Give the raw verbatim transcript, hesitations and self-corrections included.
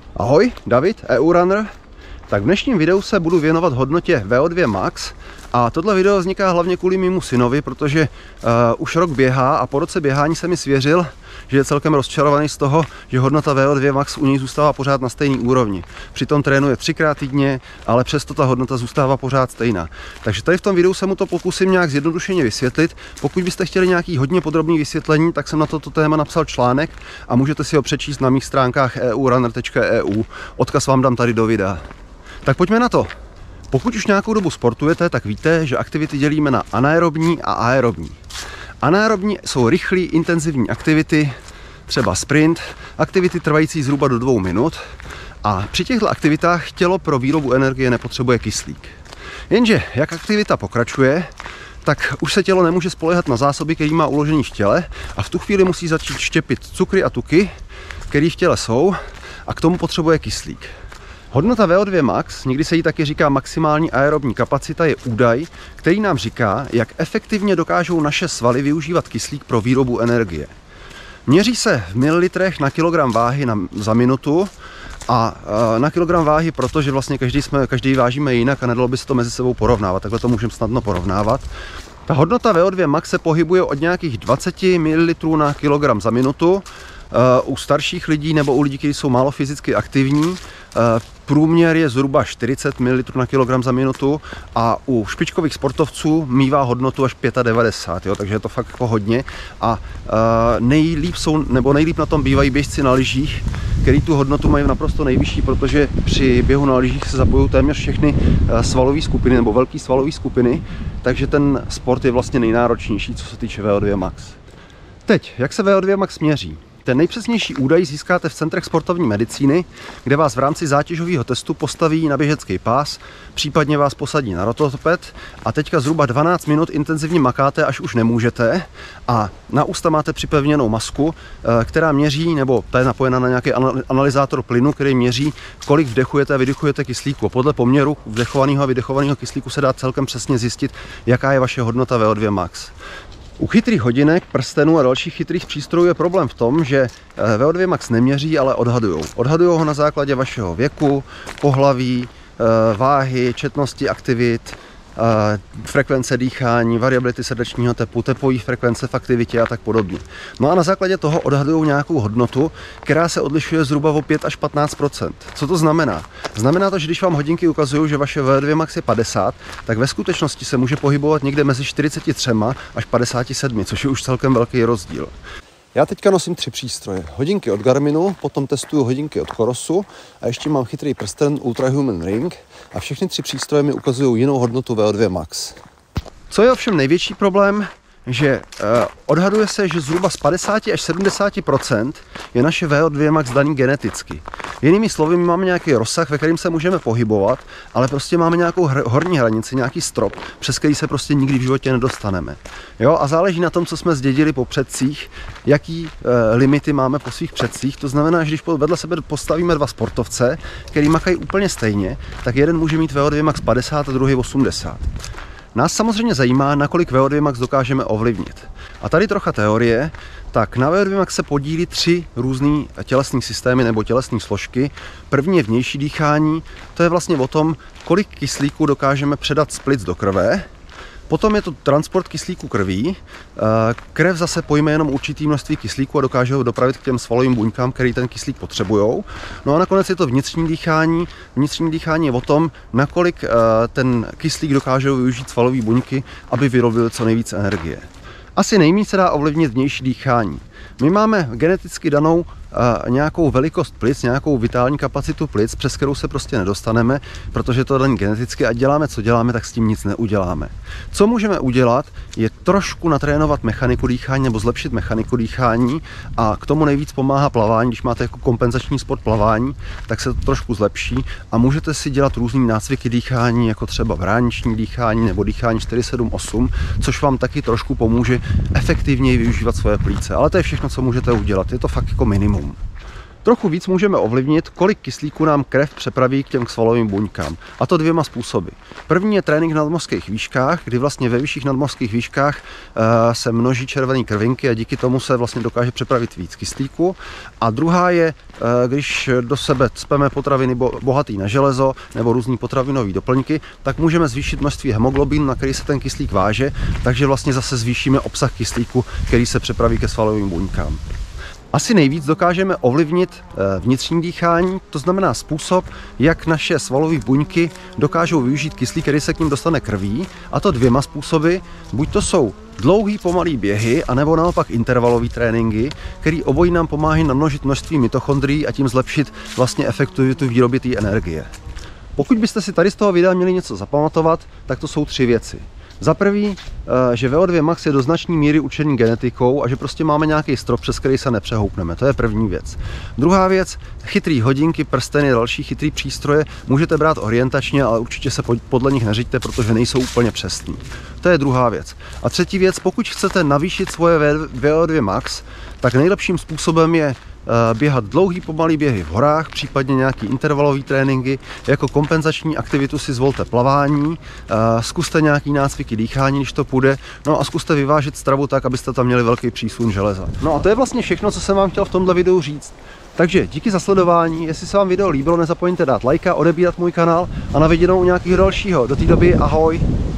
Ahoj, David, E U Runner. Tak v dnešním videu se budu věnovat hodnotě V O dva Max a tohle video vzniká hlavně kvůli mému synovi, protože uh, už rok běhá a po roce běhání se mi svěřil, že je celkem rozčarovaný z toho, že hodnota V O dva Max u něj zůstává pořád na stejné úrovni. Přitom trénuje třikrát týdně, ale přesto ta hodnota zůstává pořád stejná. Takže tady v tom videu se mu to pokusím nějak zjednodušeně vysvětlit. Pokud byste chtěli nějaký hodně podrobný vysvětlení, tak jsem na toto téma napsal článek a můžete si ho přečíst na mých stránkách e u runner tečka e u. Odkaz vám dám tady do videa. Tak pojďme na to. Pokud už nějakou dobu sportujete, tak víte, že aktivity dělíme na anaerobní a aerobní. Anaerobní jsou rychlé, intenzivní aktivity, třeba sprint, aktivity trvající zhruba do dvou minut a při těchto aktivitách tělo pro výrobu energie nepotřebuje kyslík. Jenže jak aktivita pokračuje, tak už se tělo nemůže spoléhat na zásoby, který má uložený v těle a v tu chvíli musí začít štěpit cukry a tuky, které v těle jsou, a k tomu potřebuje kyslík. Hodnota V O dva Max, někdy se jí taky říká maximální aerobní kapacita, je údaj, který nám říká, jak efektivně dokážou naše svaly využívat kyslík pro výrobu energie. Měří se v mililitrech na kilogram váhy na, za minutu a na kilogram váhy, protože vlastně každý, jsme, každý vážíme jinak a nedalo by se to mezi sebou porovnávat, takhle to můžeme snadno porovnávat. Ta hodnota V O dva Max se pohybuje od nějakých dvacet mililitrů na kilogram za minutu. U starších lidí nebo u lidí, kteří jsou málo fyzicky aktivní, průměr je zhruba čtyřicet mililitrů na kilogram za minutu a u špičkových sportovců mívá hodnotu až devadesát pět, jo, takže je to fakt jako hodně. A nejlíp jsou, nebo nejlíp na tom bývají běžci na lyžích, který tu hodnotu mají naprosto nejvyšší, protože při běhu na lyžích se zapojují téměř všechny svalové skupiny nebo velké svalové skupiny, takže ten sport je vlastně nejnáročnější, co se týče V O dva Max. Teď, jak se V O dva Max měří? Ten nejpřesnější údaj získáte v centrech sportovní medicíny, kde vás v rámci zátěžového testu postaví na běžecký pás, případně vás posadí na rotoped a teďka zhruba dvanáct minut intenzivně makáte, až už nemůžete, a na ústa máte připevněnou masku, která měří, nebo ta je napojena na nějaký analyzátor plynu, který měří, kolik vdechujete a vydechujete kyslíku. Podle poměru vdechovaného a vydechovaného kyslíku se dá celkem přesně zjistit, jaká je vaše hodnota V O dva Max. U chytrých hodinek, prstenů a dalších chytrých přístrojů je problém v tom, že V O dva Max neměří, ale odhadujou. Odhadují ho na základě vašeho věku, pohlaví, váhy, četnosti aktivit, frekvence dýchání, variability srdečního tepu, tepové frekvence v aktivitě a tak podobně. No a na základě toho odhadují nějakou hodnotu, která se odlišuje zhruba o pět až patnáct procent. Co to znamená? Znamená to, že když vám hodinky ukazují, že vaše V O dva Max je padesát, tak ve skutečnosti se může pohybovat někde mezi čtyřiceti třemi až padesáti sedmi, což je už celkem velký rozdíl. Já teďka nosím tři přístroje. Hodinky od Garminu, potom testuju hodinky od Corosu a ještě mám chytrý prsten Ultrahuman Ring a všechny tři přístroje mi ukazují jinou hodnotu V O dva Max. Co je ovšem největší problém, že eh, odhaduje se, že zhruba z padesáti až sedmdesáti procent je naše V O dva Max daný geneticky. Jinými slovy, my máme nějaký rozsah, ve kterém se můžeme pohybovat, ale prostě máme nějakou horní hranici, nějaký strop, přes který se prostě nikdy v životě nedostaneme. Jo? A záleží na tom, co jsme zdědili po předcích, jaký e, limity máme po svých předcích. To znamená, že když vedle sebe postavíme dva sportovce, který makají úplně stejně, tak jeden může mít V O dva Max padesát a druhý osmdesát. Nás samozřejmě zajímá, nakolik V O dva Max dokážeme ovlivnit. A tady trocha teorie. Tak na V O dva Max se podílí tři různé tělesné systémy nebo tělesné složky. První je vnější dýchání, to je vlastně o tom, kolik kyslíku dokážeme předat z plic do krve. Potom je to transport kyslíku krví. Krev zase pojme jenom určitý množství kyslíku a dokáže ho dopravit k těm svalovým buňkám, který ten kyslík potřebujou. No a nakonec je to vnitřní dýchání. Vnitřní dýchání je o tom, nakolik ten kyslík dokážou využít svalové buňky, aby vyrobili co nejvíce energie. Asi nejméně se dá ovlivnit vnější dýchání. My máme geneticky danou uh, nějakou velikost plic, nějakou vitální kapacitu plic, přes kterou se prostě nedostaneme, protože to není geneticky a děláme, co děláme, tak s tím nic neuděláme. Co můžeme udělat, je trošku natrénovat mechaniku dýchání nebo zlepšit mechaniku dýchání a k tomu nejvíc pomáhá plavání. Když máte jako kompenzační sport plavání, tak se to trošku zlepší a můžete si dělat různý nácviky dýchání, jako třeba brániční dýchání nebo dýchání čtyři sedm osm, což vám taky trošku pomůže efektivněji využívat svoje plíce. Ale to je všechno, co můžete udělat. Je to fakt jako minimum. Trochu víc můžeme ovlivnit, kolik kyslíku nám krev přepraví k těm svalovým buňkám. A to dvěma způsoby. První je trénink v nadmořských výškách, kdy vlastně ve vyšších nadmořských výškách uh, se množí červené krvinky a díky tomu se vlastně dokáže přepravit víc kyslíku. A druhá je, uh, když do sebe cpeme potraviny bo bohatý na železo nebo různý potravinové doplňky, tak můžeme zvýšit množství hemoglobinu, na který se ten kyslík váže, takže vlastně zase zvýšíme obsah kyslíku, který se přepraví ke svalovým buňkám. Asi nejvíc dokážeme ovlivnit vnitřní dýchání, to znamená způsob, jak naše svalové buňky dokážou využít kyslík, který se k ním dostane krví, a to dvěma způsoby. Buď to jsou dlouhý pomalý běhy, anebo naopak intervalové tréninky, který obojí nám pomáhají namnožit množství mitochondrií a tím zlepšit vlastně efektivitu výroby té energie. Pokud byste si tady z toho videa měli něco zapamatovat, tak to jsou tři věci. Za prvý, že V O dva max je do značné míry učený genetikou a že prostě máme nějaký strop, přes který se nepřehoupneme. To je první věc. Druhá věc, chytrý hodinky, prsteny, další chytrý přístroje můžete brát orientačně, ale určitě se podle nich neřiďte, protože nejsou úplně přesní. To je druhá věc. A třetí věc, pokud chcete navýšit svoje V O dva max, tak nejlepším způsobem je běhat dlouhý pomalý běhy v horách, případně nějaký intervalový tréninky. Jako kompenzační aktivitu si zvolte plavání, zkuste nějaký nácviky dýchání, když to půjde, no a zkuste vyvážit stravu tak, abyste tam měli velký přísun železa. No a to je vlastně všechno, co jsem vám chtěl v tomhle videu říct. Takže díky za sledování, jestli se vám video líbilo, nezapomeňte dát lajka, odebírat můj kanál a na viděnou u nějakého dalšího. Do té doby ahoj!